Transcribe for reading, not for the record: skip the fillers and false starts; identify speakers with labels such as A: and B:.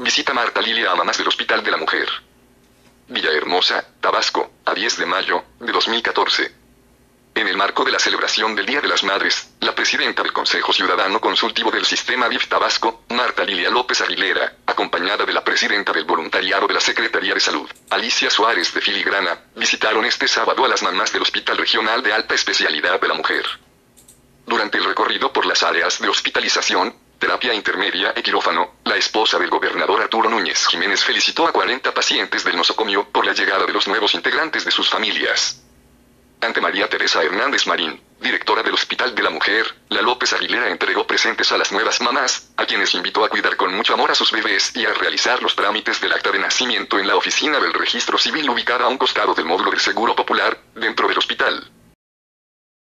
A: visita Marta Lilia a mamás del Hospital de la Mujer. Villahermosa, Tabasco, a 10 de mayo de 2014. En el marco de la celebración del Día de las Madres, la presidenta del Consejo Ciudadano Consultivo del Sistema DIF Tabasco, Marta Lilia López Aguilera, acompañada de la presidenta del voluntariado de la Secretaría de Salud, Alicia Suárez de Filigrana, visitaron este sábado a las mamás del Hospital Regional de Alta Especialidad de la Mujer. Durante el recorrido por las áreas de hospitalización, terapia intermedia y quirófano, la esposa del gobernador Arturo Núñez Jiménez felicitó a 40 pacientes del nosocomio por la llegada de los nuevos integrantes de sus familias. Ante María Teresa Hernández Marín, directora del Hospital de la Mujer, la López Aguilera entregó presentes a las nuevas mamás, a quienes invitó a cuidar con mucho amor a sus bebés y a realizar los trámites del acta de nacimiento en la oficina del Registro Civil ubicada a un costado del módulo del Seguro Popular, dentro del hospital.